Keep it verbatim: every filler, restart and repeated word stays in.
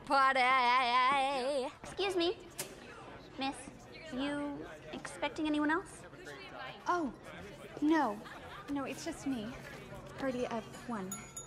party. Excuse me, miss. You expecting anyone else? Oh, no. No, it's just me. Party of one.